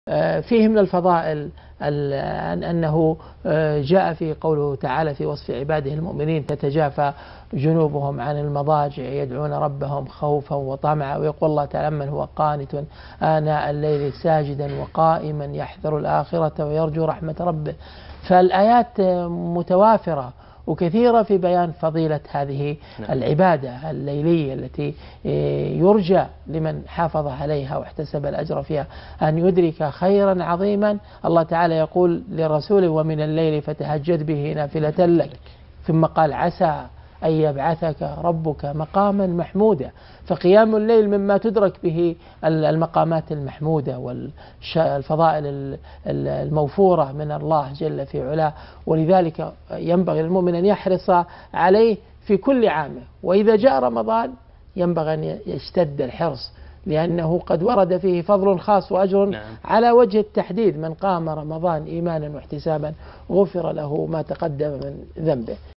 فيه من الفضائل أنه جاء في قوله تعالى في وصف عباده المؤمنين: تتجافى جنوبهم عن المضاجع يدعون ربهم خوفا وطمعا. ويقول الله تعالى: من هو قانت آناء الليل ساجدا وقائما يحذر الآخرة ويرجو رحمة ربه. فالآيات متوافرة وكثيرة في بيان فضيلة هذه العبادة الليلية التي يرجى لمن حافظ عليها واحتسب الأجر فيها أن يدرك خيرا عظيما. الله تعالى يقول لرسوله: ومن الليل فتهجد به نافلة لك. ثم قال: عسى أن يبعثك ربك مقاما محمودا. فقيام الليل مما تدرك به المقامات المحمودة والفضائل الموفورة من الله جل في علاه. ولذلك ينبغي للمؤمن أن يحرص عليه في كل عامه، وإذا جاء رمضان ينبغي أن يشتد الحرص، لأنه قد ورد فيه فضل خاص وأجر على وجه التحديد: من قام رمضان إيمانا واحتسابا غفر له ما تقدم من ذنبه.